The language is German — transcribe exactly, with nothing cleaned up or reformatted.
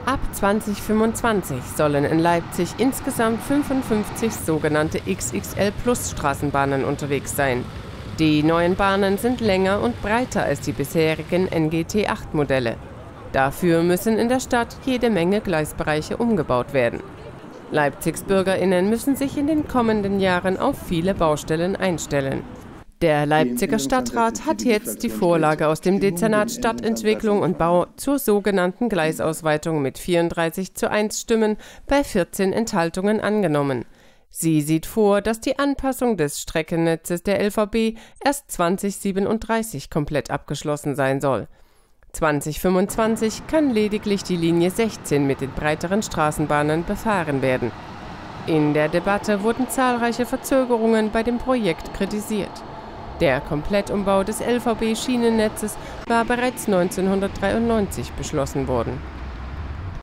Ab zweitausendfünfundzwanzig sollen in Leipzig insgesamt fünfundfünfzig sogenannte X X L-Plus-Straßenbahnen unterwegs sein. Die neuen Bahnen sind länger und breiter als die bisherigen N G T acht Modelle. Dafür müssen in der Stadt jede Menge Gleisbereiche umgebaut werden. Leipzigs BürgerInnen müssen sich in den kommenden Jahren auf viele Baustellen einstellen. Der Leipziger Stadtrat hat jetzt die Vorlage aus dem Dezernat Stadtentwicklung und Bau zur sogenannten Gleisausweitung mit vierunddreißig zu eins Stimmen bei vierzehn Enthaltungen angenommen. Sie sieht vor, dass die Anpassung des Streckennetzes der L V B erst zweitausendsiebenunddreißig komplett abgeschlossen sein soll. zweitausendfünfundzwanzig kann lediglich die Linie sechzehn mit den breiteren Straßenbahnen befahren werden. In der Debatte wurden zahlreiche Verzögerungen bei dem Projekt kritisiert. Der Komplettumbau des L V B-Schienennetzes war bereits neunzehnhundertdreiundneunzig beschlossen worden.